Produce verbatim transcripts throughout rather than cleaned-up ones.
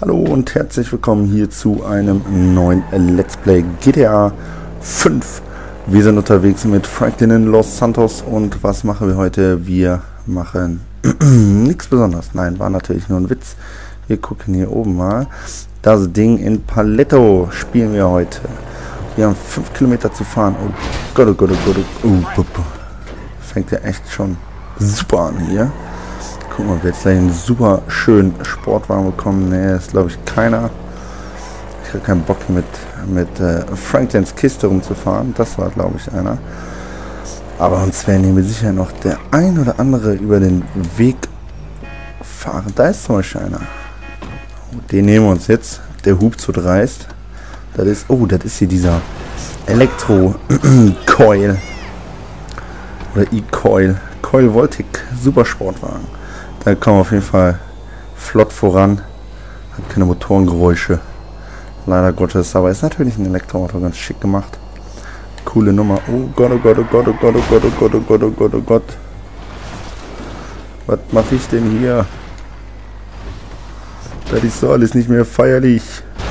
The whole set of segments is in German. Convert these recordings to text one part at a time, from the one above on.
Hallo und herzlich willkommen hier zu einem neuen Let's Play G T A fünf. Wir sind unterwegs mit Franklin in Los Santos und was machen wir heute? Wir machen nichts Besonderes. Nein, war natürlich nur ein Witz. Wir gucken hier oben mal. Das Ding in Paletto spielen wir heute. Wir haben fünf Kilometer zu fahren. Oh Gott, oh Gott, oh Gott, oh Gott. Oh, fängt ja echt schon super an hier. Guck mal, wir jetzt gleich einen super schönen Sportwagen bekommen. Ne, ist glaube ich keiner. Ich habe keinen Bock mit, mit äh, Franklins Kiste rumzufahren. Das war glaube ich einer. Aber uns werden hier mit Sicherheit noch der ein oder andere über den Weg fahren. Da ist zum Beispiel einer. Den nehmen wir uns jetzt. Der hupt so dreist. Das ist, oh, das ist hier dieser Elektro-Coil. Oder E-Coil. Coil Voltic Supersportwagen. Da kommen wir auf jeden Fall flott voran. Hat keine Motorengeräusche. Leider Gottes. Aber ist natürlich ein Elektromotor, ganz schick gemacht. Coole Nummer. Oh Gott, oh Gott, oh Gott, oh Gott, oh Gott, oh Gott, oh Gott, oh Gott, oh Gott. Was mache ich denn hier? Das ist so alles nicht mehr feierlich.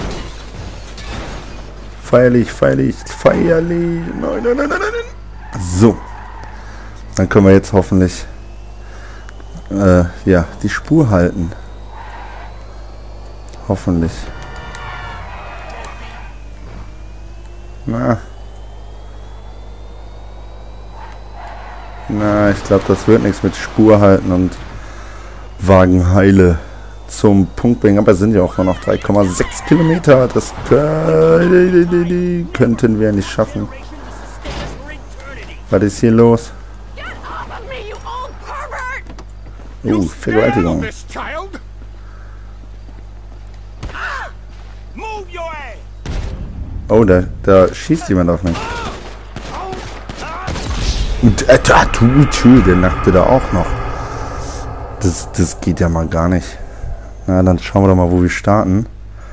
Feierlich, feierlich, feierlich. Nein, nein, nein, nein, nein. So. Dann können wir jetzt hoffentlich äh, ja, die Spur halten. Hoffentlich. Na. Na, ich glaube, das wird nichts mit Spur halten und Wagenheile zum Punkt bringen. Aber es sind ja auch nur noch drei Komma sechs Kilometer. Das könnten wir nicht schaffen. Was ist hier los? Oh, Vergewaltigung. Oh, da, da schießt jemand auf mich. Und äh, tu, tu, der nackte da auch noch. Das, das geht ja mal gar nicht. Na, dann schauen wir doch mal, wo wir starten.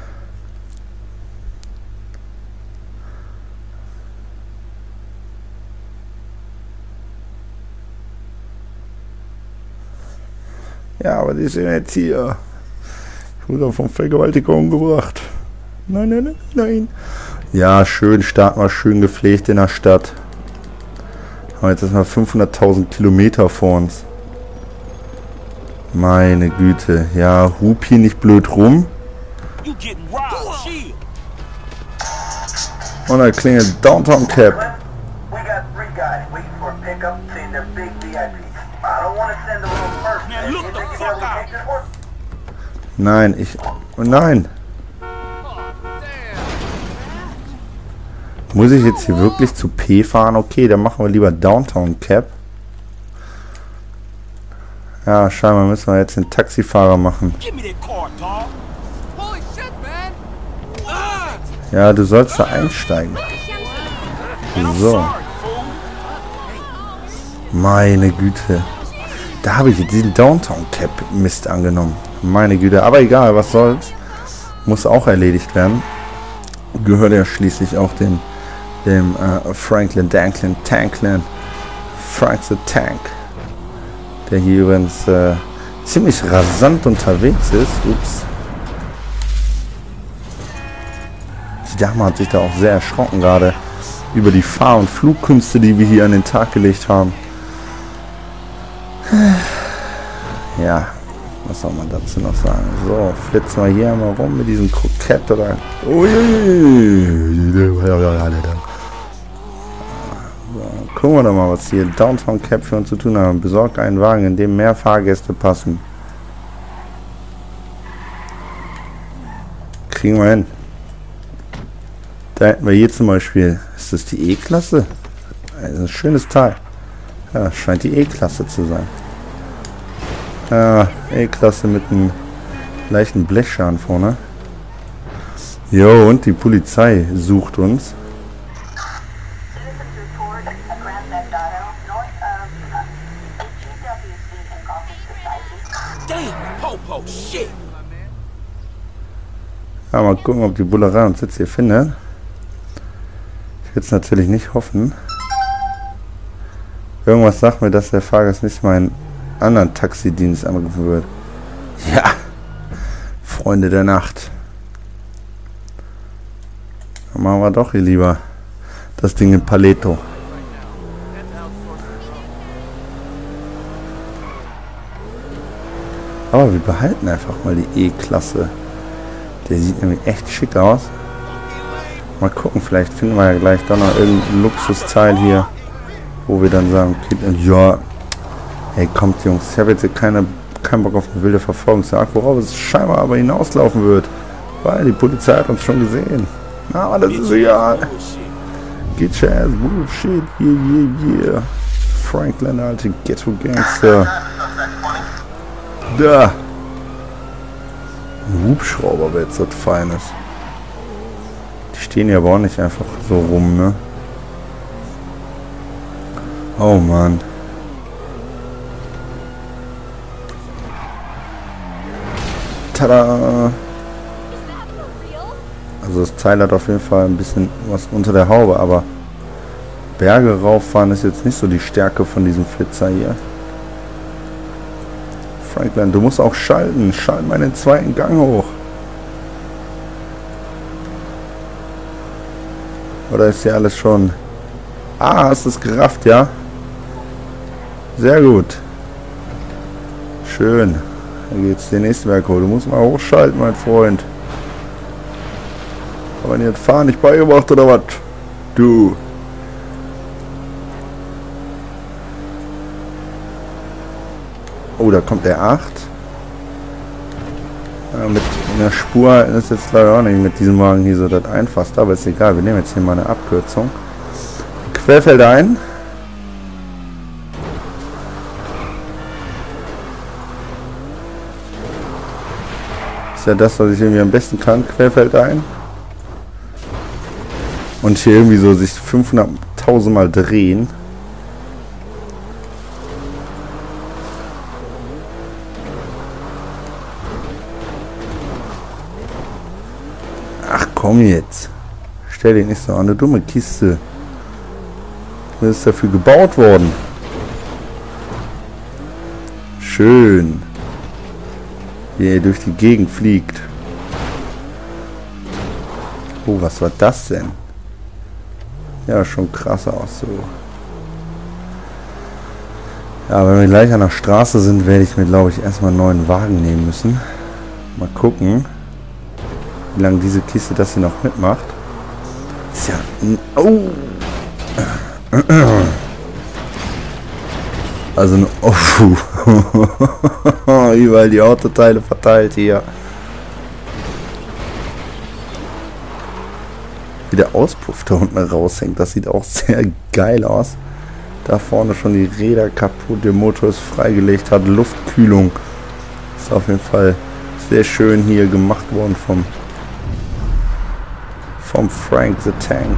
Ja, aber die sind jetzt hier. Ich wurde von Vergewaltigung gebracht. Nein, nein, nein, nein. Ja, schön, starten wir schön gepflegt in der Stadt. Haben jetzt erstmal fünfhunderttausend Kilometer vor uns. Meine Güte. Ja, hup hier nicht blöd rum. Und dann klingelt Downtown Cap. Nein, ich... Oh nein! Muss ich jetzt hier wirklich zu P fahren? Okay, dann machen wir lieber Downtown Cap. Ja, scheinbar müssen wir jetzt den Taxifahrer machen. Ja, du sollst da einsteigen. So. Meine Güte. Da habe ich jetzt diesen Downtown Cap Mist angenommen. Meine Güte. Aber egal, was soll's. Muss auch erledigt werden. Gehört ja schließlich auch dem, dem äh, Franklin Danklin Tanklin. Frank the Tank. Der hier übrigens äh, ziemlich rasant unterwegs ist. Ups. Die Dame hat sich da auch sehr erschrocken gerade über die Fahr- und Flugkünste, die wir hier an den Tag gelegt haben. Ja, was soll man dazu noch sagen? So, flitzen wir hier mal rum mit diesem Krokett oder... So, gucken wir doch mal, was hier Downtown Cap für uns zu tun haben. Besorgt einen Wagen, in dem mehr Fahrgäste passen. Kriegen wir hin. Da hätten wir hier zum Beispiel... Ist das die E-Klasse? Das ist ein schönes Teil. Ja, scheint die E-Klasse zu sein. Ja, E-Klasse mit einem leichten Blechschaden vorne. Jo, und die Polizei sucht uns. Ja, mal gucken, ob die Bullerei uns jetzt hier findet. Ich will es natürlich nicht hoffen. Irgendwas sagt mir, dass der Fahrgast nicht mal einen anderen Taxidienst angerufen wird. Ja, Freunde der Nacht. Dann machen wir doch hier lieber das Ding in Paleto. Aber wir behalten einfach mal die E-Klasse. Der sieht nämlich echt schick aus. Mal gucken, vielleicht finden wir ja gleich doch noch irgendein Luxusteil hier, wo wir dann sagen, okay, ja, hey, kommt Jungs, ich habe jetzt hier keine, keinen Bock auf eine wilde Verfolgungsjagd, worauf es scheinbar aber hinauslaufen wird, weil die Polizei hat uns schon gesehen. Na, aber das ist egal. Get your ass bullshit, yeah, yeah, yeah. Franklin, alte Ghetto-Gangster. Da. Ein Hubschrauber wäre jetzt was Feines. Die stehen ja aber auch nicht einfach so rum, ne? Oh Mann. Tada! Also das Teil hat auf jeden Fall ein bisschen was unter der Haube, aber Berge rauffahren ist jetzt nicht so die Stärke von diesem Flitzer hier. Franklin, du musst auch schalten. Schalt mal den zweiten Gang hoch. Oder ist hier alles schon... Ah, hast du es gerafft, ja? Sehr gut. Schön. Dann geht's den nächsten Berg hoch. Du musst mal hochschalten, mein Freund. Aber dir das Fahren nicht beigebracht, oder was? Du. Oh, da kommt der acht. Ja, mit einer Spur ist jetzt leider auch nicht mit diesem Wagen hier so das einfachste, aber ist egal. Wir nehmen jetzt hier mal eine Abkürzung. Querfeld ein. Ist ja das, was ich irgendwie am besten kann. Querfeld ein. Und hier irgendwie so sich fünfhunderttausend Mal drehen. Komm jetzt. Stell dich nicht so an, eine dumme Kiste. Du bist dafür gebaut worden. Schön. Wie er durch die Gegend fliegt. Oh, was war das denn? Ja, schon krass aus so. Ja, wenn wir gleich an der Straße sind, werde ich mir, glaube ich, erstmal einen neuen Wagen nehmen müssen. Mal gucken, wie lange diese Kiste das hier noch mitmacht. Ist ja... Oh! Also ein... Oh! Überall die Autoteile verteilt hier. Wie der Auspuff da unten raushängt, das sieht auch sehr geil aus. Da vorne schon die Räder kaputt, der Motor ist freigelegt, hat Luftkühlung. Ist auf jeden Fall sehr schön hier gemacht worden vom vom Frank the Tank.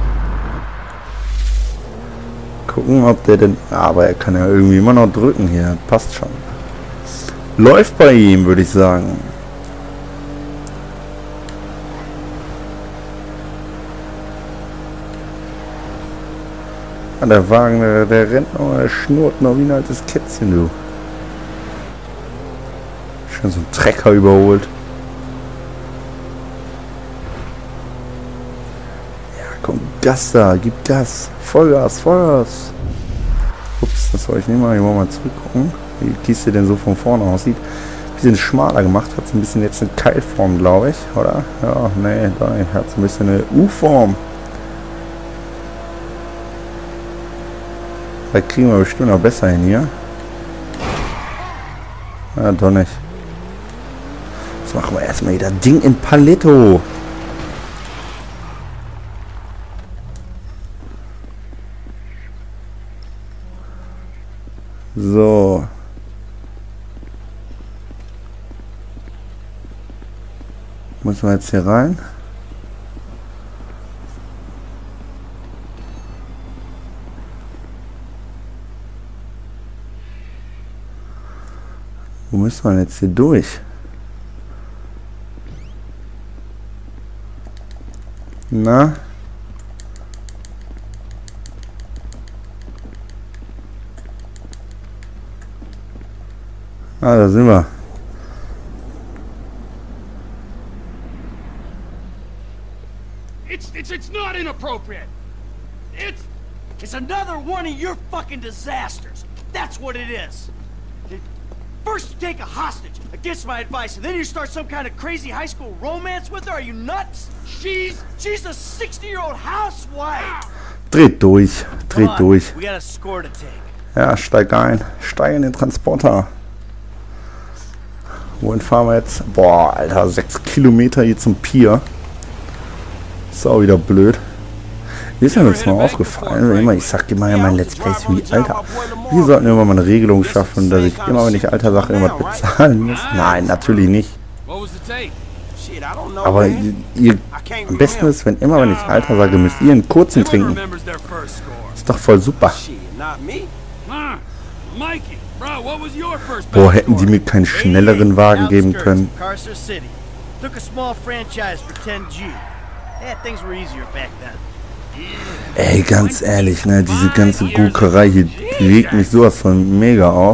Gucken, ob der denn... Aber er kann ja irgendwie immer noch drücken hier. Passt schon. Läuft bei ihm, würde ich sagen. Ah, der Wagen, der, der rennt noch, der schnurrt noch wie ein altes Kätzchen, du. Schon so ein Trecker überholt. Komm, Gas da, gib Gas. Vollgas, Vollgas. Ups, das soll ich nicht mal. Ich wollte mal zurückgucken, wie die Kiste denn so von vorne aussieht. Ein bisschen schmaler gemacht, hat es ein bisschen jetzt eine Keilform, glaube ich, oder? Ja, nee, da hat es ein bisschen eine U-Form. Da kriegen wir bestimmt noch besser hin hier. Ja, doch nicht. Jetzt machen wir erstmal wieder Ding in Paleto. So. Müssen wir jetzt hier rein? Wo müssen wir jetzt hier durch? Na? Ah, da sind wir. It's it's it's not inappropriate. It's It's another one of your fucking disasters. That's what it is. First you take a hostage against my advice, and then you start some kind of crazy high school romance with her. Are you nuts? she's She's a sixty-year-old housewife. Dreht durch, dreht Come on, durch. we got a score to take. Ja, steig ein. Steig in den Transporter. Wohin fahren wir jetzt? Boah, Alter, sechs Kilometer hier zum Pier. Ist auch wieder blöd. Mir ist ja jetzt mal aufgefallen, immer, ich sag immer ja mein Let's Plays wie, Alter, wir sollten irgendwann mal eine Regelung schaffen, dass ich immer, wenn ich Alter sage, irgendwas bezahlen muss. Nein, natürlich nicht. Aber ihr, ihr, am besten ist, wenn immer, wenn ich Alter sage, müsst ihr einen kurzen trinken. Ist doch voll super. Boah, hätten die mir keinen schnelleren Wagen geben können. Ey, ganz ehrlich, ne, diese ganze Guckerei hier regt mich sowas von mega auf.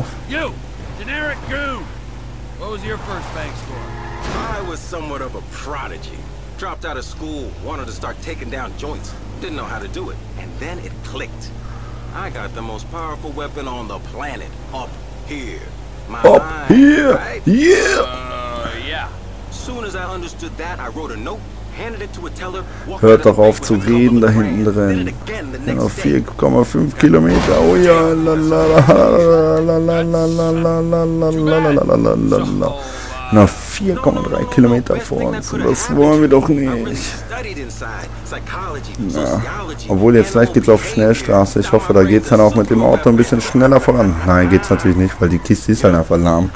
Somewhat of a prodigy. Dropped out of school, wanted to start taking down joints. Didn't know how to do it. And then it clicked. I got the most powerful weapon on the planet. Up here. My Up mind, here! right? Yeah! Uh, yeah. Soon as I understood that, I wrote a note, handed it to a teller. Hört doch auf zu reden da hinten drin. Ja, noch vier Komma fünf Kilometer. Oh ja, la la la la la la la la la la la la la. Noch vier Komma drei Kilometer vor uns. Und das wollen wir doch nicht. Na, obwohl jetzt gleich geht's auf Schnellstraße. Ich hoffe, da geht's dann auch mit dem Auto ein bisschen schneller voran. Nein, geht's natürlich nicht, weil die Kiste ist halt einfach lahm.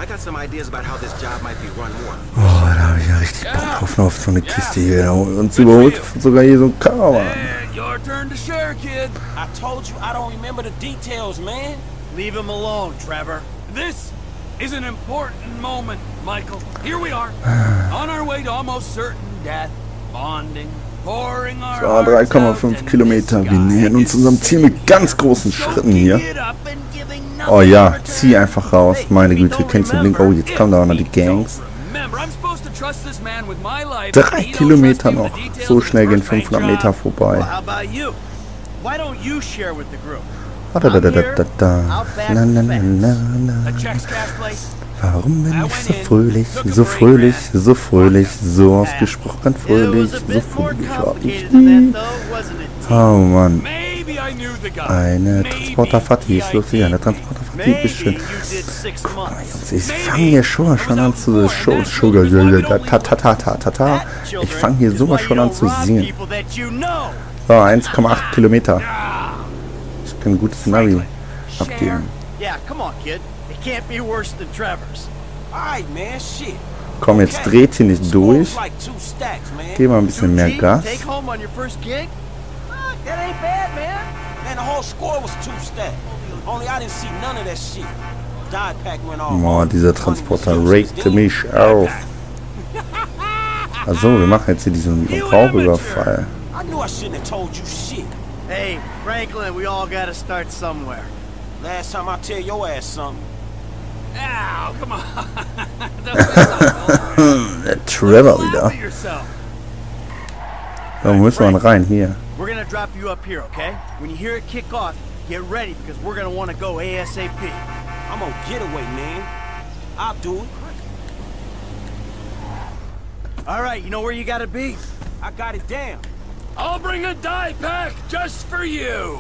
Oh, da habe ich ja richtig Bock drauf, auf so eine Kiste hier. Und überholt sogar hier so ein Caravan. Leave him alone, Trevor. This is an important moment, Michael. Here we are, on our way to almost certain death, bonding, pouring our So, drei Komma fünf Kilometer. Wir nähern uns unserem Ziel mit ganz großen Schritten hier. Oh ja, zieh einfach raus. Meine Güte, kennst du Blink? Oh, jetzt kommen da auch noch die Gangs. Drei Kilometer noch. So schnell gehen fünfhundert Meter vorbei. Da, da, da, da, da, da. La, la, la, la, la. Warum bin ich so fröhlich, so fröhlich, so fröhlich, so ausgesprochen fröhlich, so fröhlich war ich nie. Oh Mann. Eine Transporterfahrt, die ist lustig, eine Transporterfahrt, die ist schön. Guck mal, Jungs, ich fange hier schon schon an zu Show, Sugar, ta ta ta ta ta ta. Ich fange hier sowas schon an zu singen. So, eins Komma acht Kilometer. Ich kann ein gutes Navi abgeben. Komm, jetzt dreht hier nicht durch. Geh mal ein bisschen mehr Gas. Boah, dieser Transporter regte mich auf. Also, wir machen jetzt hier diesen Raubüberfall. Hey, Franklin, we all gotta start somewhere. Last time I tell your ass something. Ow, come on. Der Trevor wieder. Da muss man rein, hier. We're gonna drop you up here, okay? When you hear it kick off, get ready because we're gonna want to go ASAP. I'm on getaway, man. I'll do it. All right, you know where you gotta be? I got it down. I'll bring a die pack just for you.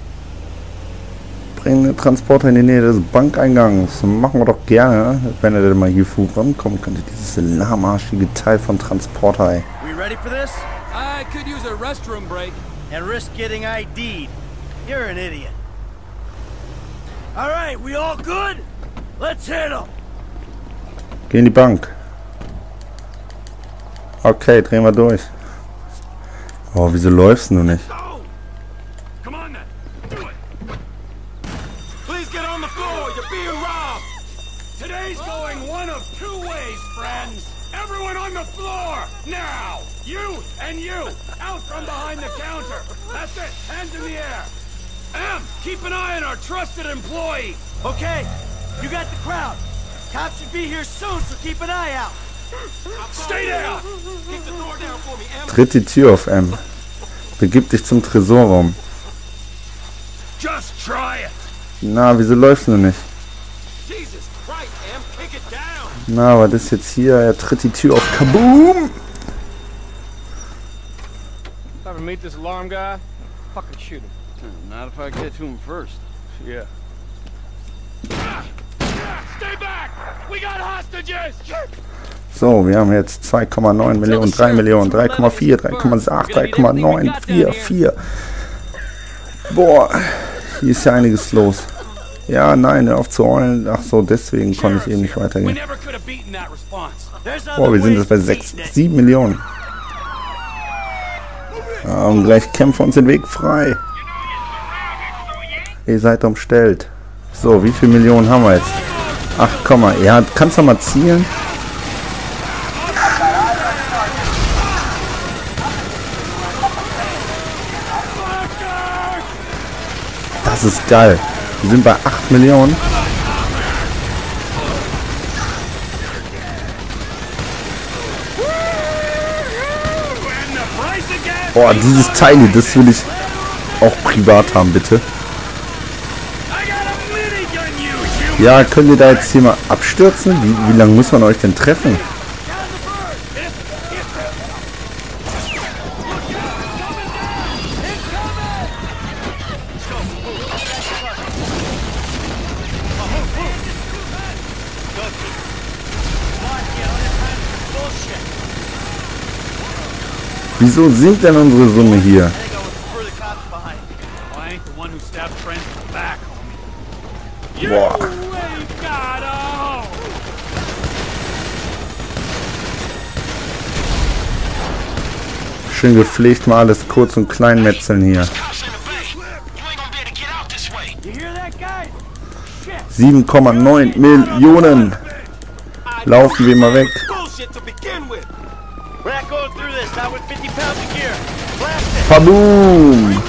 Bring den Transporter in die Nähe des Bankeingangs. Machen wir doch gerne, wenn er denn mal hier vorankommen könnte. Dieses lahmarschige Teil von Transporter, ey. We ready for this? I could use a restroom break. And risk getting I D'd. You're an idiot. All right, we all good? Let's hit 'em. Geh in die Bank. Okay, drehen wir durch. Oh, wieso läufst du nicht? Come on then. Do it. Please get on the floor. You're being robbed. Today's going one of two ways, friends. Everyone on the floor now. You and you out from behind the counter. That's it. Hands in the air. M, keep an eye on our trusted employee. Okay, you got the crowd. Cops should be here soon, so keep an eye out. Stay down. Keep the door down for me, Em. Tritt die Tür auf M. Begib dich zum Tresorraum. Just try it. Na, wieso läufst du nicht? Jesus Christ, Em, kick it down. Na, was ist jetzt hier? Er tritt die Tür auf. Kaboom! Ever meet this alarm guy? Fucking shoot him. Not if I get to him first. Yeah. Stay back. We got hostages. So, wir haben jetzt zwei Komma neun Millionen, drei Millionen, drei Komma vier, drei Komma acht, drei Komma neun, vier, vier. Boah, hier ist ja einiges los. Ja, nein, hör auf zu heulen. Ach so, deswegen konnte ich eben nicht We weitergehen. never could have beaten that response. There's Boah, other wir sind ways jetzt bei to sechs, beat that. sieben Millionen. Ja, und gleich kämpfen uns den Weg frei. Ihr seid umstellt. So, wie viele Millionen haben wir jetzt? acht, ja, kannst du mal zielen? Das ist geil. Wir sind bei acht Millionen. Boah, dieses Teil, das will ich auch privat haben, bitte. Ja, könnt ihr da jetzt hier mal abstürzen? Wie, wie lange muss man euch denn treffen? Wieso sinkt denn unsere Summe hier? Boah. Schön gepflegt mal alles kurz und klein metzeln hier. sieben Komma neun Millionen. Laufen wir mal weg. Paboom!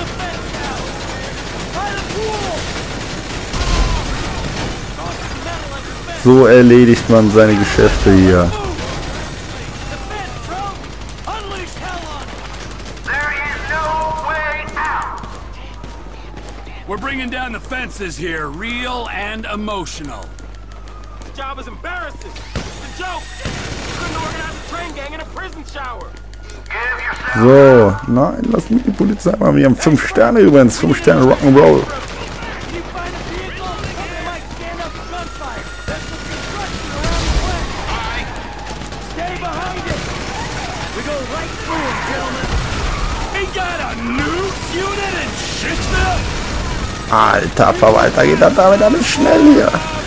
So erledigt man seine Geschäfte hier. We're bringing down the fences here, real and emotional. This job is embarrassing. It's a joke. You couldn't organize a train gang in a prison shower. So, nein, lass mich die Polizei machen. Wir haben fünf Sterne übrigens, fünf Sterne Rock'n'Roll. Alter Verwalter, geht das damit alles schnell hier.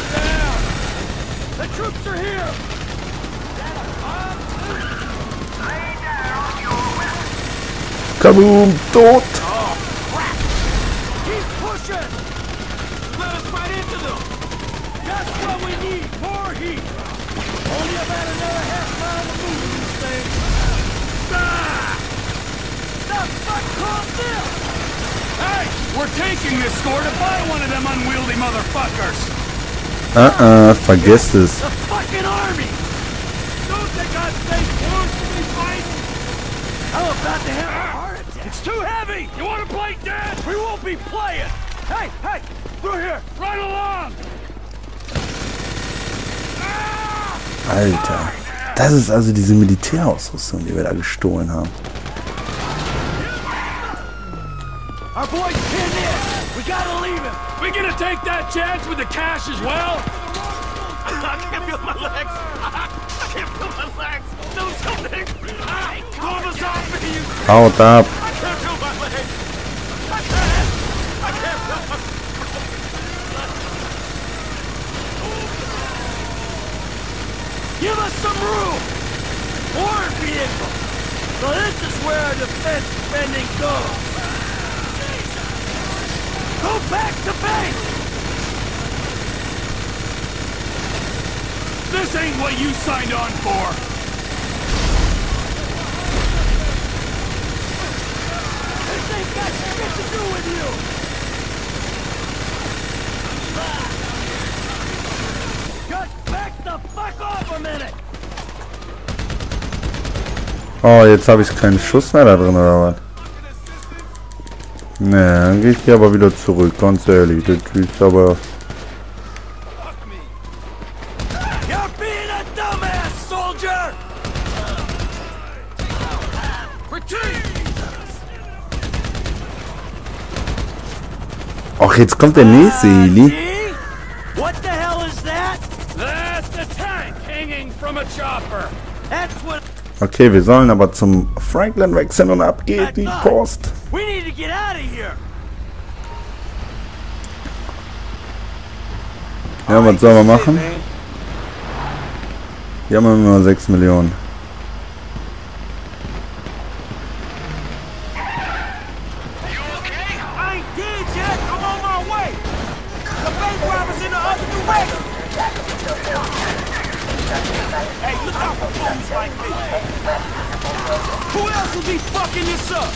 Kaboom, tot. We're taking this score to buy one of them unwieldy motherfuckers. Uh-uh, vergesst es. The fucking army. Don't they got state force to be fighting? I'm about to have a heart attack. It's too heavy. You want to play dead? We won't be playing. Hey, hey, through here. Run along. Alter, das ist also diese Militärausrüstung, die wir da gestohlen haben. Our boy's pinned in. We gotta leave him. We gonna take that chance with the cash as well? I can't feel my legs. I can't feel my legs. Do something. Pull us off of you. Haut ab. I can't feel my legs. I can't. I can't feel my Give us some room! More vehicles! So this is where our defense spending goes! Go back to base! This ain't what you signed on for. This ain't got shit to do with you! Just back the fuck off a minute! Oh, jetzt habe ich keinen Schuss mehr da drin, oder was? Ne, dann gehe ich hier aber wieder zurück, ganz ehrlich. Das ist aber... You're being a dumbass, soldier! Ach, jetzt kommt der nächste Heli. What the hell is that? That's the tank hanging from a chopper. That's what Okay, wir sollen aber zum Franklin wechseln und ab geht die Post. we need to get out of here. Ja, was sollen wir machen? Hier haben wir nur sechs Millionen. I ain't dead yet. I'm on my way. The bank robber's in the other direction. Hey, look out for fools like me. Who else will be fucking this up?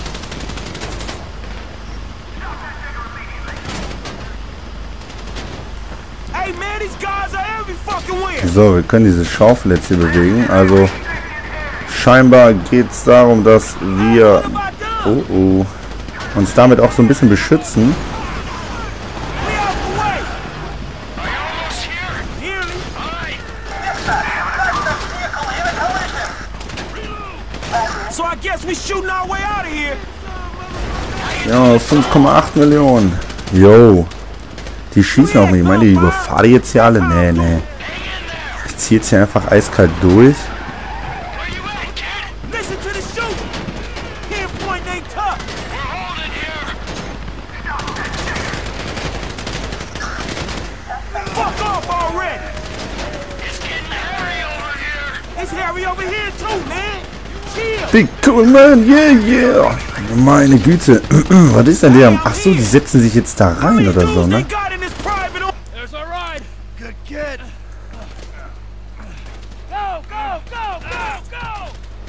Hey man, these guys are every fucking where. So, wir können diese Schaufel jetzt hier bewegen. Also scheinbar geht es darum, dass wir oh, oh, uns damit auch so ein bisschen beschützen. So I guess we shooting our way out of here. Ja, fünf Komma acht Millionen. Yo. Die schießen auf mich. Ich meine, die überfahren die jetzt hier alle? Nee, nee. Ich ziehe jetzt hier einfach eiskalt durch. Listen to the shooting. Pinpoint ain't tough. We're holding here. Fuck off already. It's getting hairy over here. It's hairy over here too, man. Chill. Big cool man, yeah, yeah. Meine Güte. Was ist denn der? Ach so, die setzen sich jetzt da rein oder so, ne? There's a ride. Good kid. Go, go, go, go, go.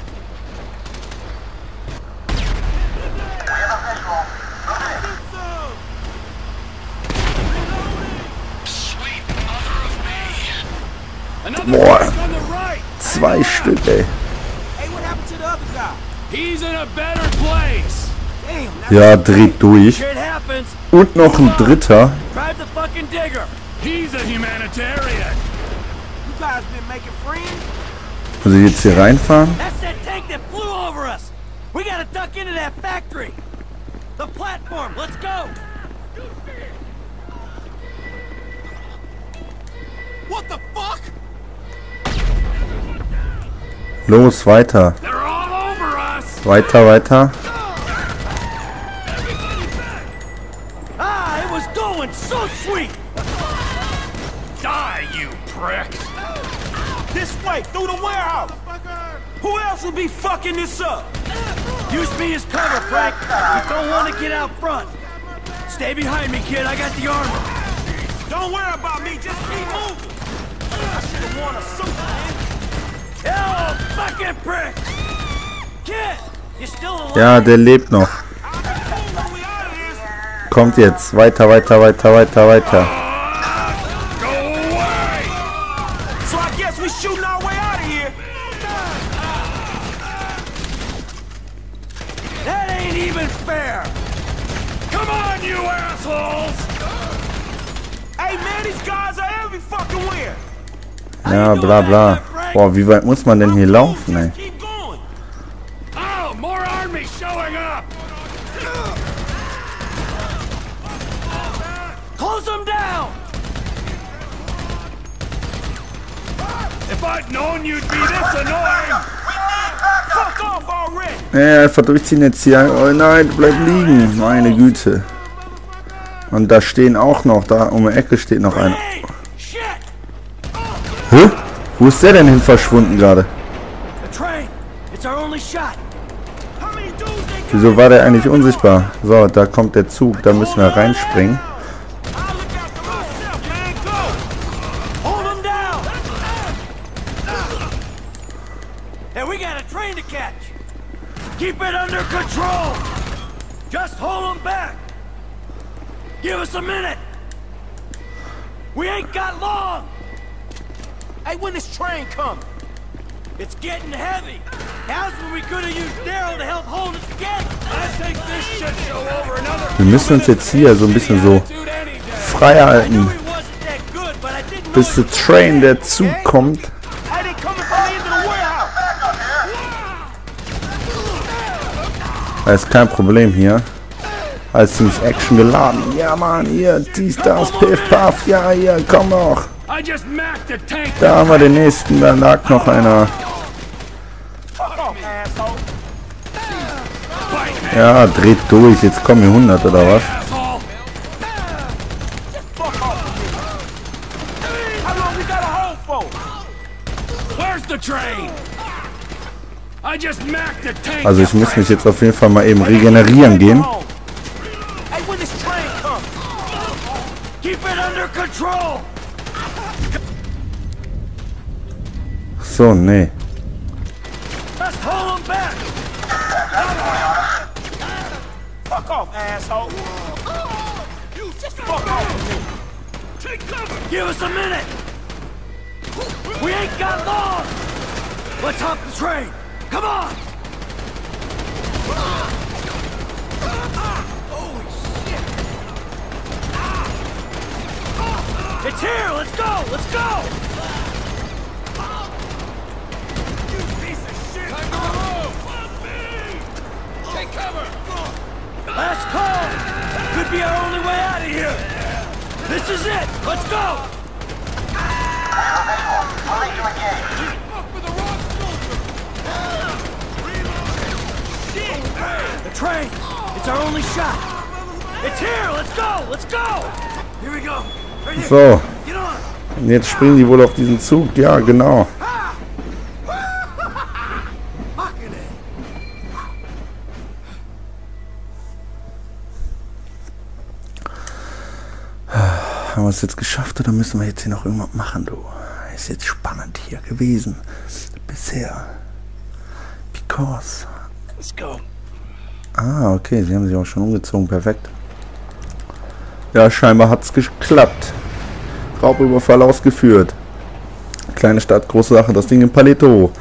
Sweet mother of me. Another Boah. tank on the right. Zwei Stück, ey. Hey, what happened to the other guy? He's in a better place. Damn. that's- Ja, dreht durch. Shit happens. Und noch ein dritter. Drive the fucking digger. He's a humanitarian. You guys been making friends? Muss ich jetzt hier reinfahren? That's that tank that flew over us. We gotta duck into that factory. The platform. Let's go. What the fuck? Los, weiter. They're all over us. Weiter, weiter. Ah, it was going so sweet. Die, you pricks. This way, through the warehouse. Who else will be fucking this up? Use me as cover, Frank. You don't want to get out front. Stay behind me, kid. I got the armor. Don't worry about me. Just keep moving. I should have worn a suit, man. Hell, fucking prick. Kid, you still alive? Ja, der lebt noch. Kommt jetzt. Weiter, weiter, weiter, weiter, weiter. Go away. So I guess we shooting our way out of here. That ain't even fair. Come on, you assholes. Hey man, these guys are every fucking where. Ja, bla bla. Boah, wie weit muss man denn hier laufen, ey? Just keep going. Oh, more army showing up. Close them down. If I'd known you'd be this annoying. Fuck off already. Ja, einfach durchziehen jetzt hier. Oh nein, bleib liegen. Meine Güte. Und da stehen auch noch, da um die Ecke steht noch einer. Hey, shit. Hä? Wo ist der denn hin verschwunden gerade? The train. It's our only shot. How many dudes they got? Wieso war der eigentlich unsichtbar? So, da kommt der Zug, da müssen wir reinspringen. I'll look after myself, man. Go. Hold them down. Hey, we got a train to catch. Keep it under control. Just hold them back. Give us a minute. We ain't got long. Hey, when this train coming? It's getting heavy. How's when we could have used Daryl to help hold it together? I think this shit show over another. Wir müssen uns jetzt hier so ein bisschen so frei I knew halten, he wasn't that good, but I didn't bis know der Train, der Zug kommt. I didn't come from the end of the warehouse. Das ist kein Problem hier. Alles ziemlich Action geladen. Ja, Mann, hier, dies, das, piff, paff. Ja, hier, komm noch. I just macked the tank. Da haben wir den nächsten, da lag noch einer. Ja, dreht durch. Jetzt kommen hier hundert oder was? Asshole. How long we got a hold for? Where's the train? I just macked the tank. Also ich muss mich jetzt auf jeden Fall mal eben regenerieren gehen. Hey, when this train comes, keep it under control. So, nee. Let's hold them back. Fuck off, asshole. You just fuck off with me. Take cover. Give us a minute. We ain't got long. Let's hop the train. Come on. Holy shit. It's here. Let's go. Let's go. You piece of shit. Time to move. Take cover. Last call. Could be our only way out of here. This is it. Let's go. The train! It's our only shot! It's here! Let's go! Let's go! Here we go! Right here! So, Get on! und jetzt springen die wohl auf diesen Zug. Ja, genau. Fucking it! Haben wir es jetzt geschafft oder müssen wir jetzt hier noch irgendwas machen, du? Ist jetzt spannend hier gewesen. Bisher. Because. Let's go! Ah, okay, sie haben sich auch schon umgezogen. Perfekt. Ja, scheinbar hat es geklappt. Raubüberfall ausgeführt. Kleine Stadt, große Sache. Das Ding in Paleto.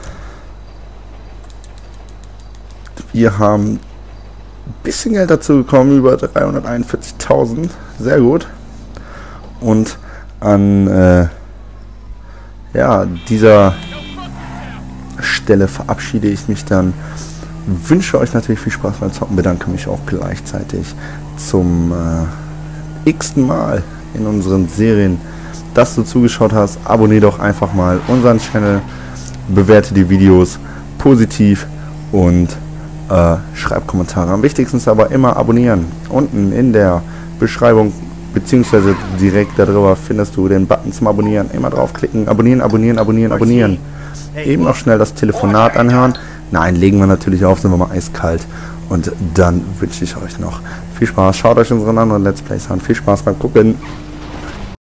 Wir haben ein bisschen Geld dazu bekommen. Über dreihunderteinundvierzigtausend. Sehr gut. Und an äh, ja, dieser Stelle verabschiede ich mich dann. Wünsche euch natürlich viel Spaß beim Zocken, bedanke mich auch gleichzeitig zum äh, x-ten Mal in unseren Serien, dass du zugeschaut hast. Abonniere doch einfach mal unseren Channel, bewerte die Videos positiv und äh, schreib Kommentare. Am wichtigsten ist aber immer abonnieren. Unten in der Beschreibung beziehungsweise direkt darüber findest du den Button zum Abonnieren. Immer draufklicken, abonnieren, abonnieren, abonnieren, abonnieren. Eben noch schnell das Telefonat anhören. Nein, legen wir natürlich auf, sind wir mal eiskalt. Und dann wünsche ich euch noch viel Spaß. Schaut euch unsere anderen Let's Plays an. Viel Spaß beim Gucken.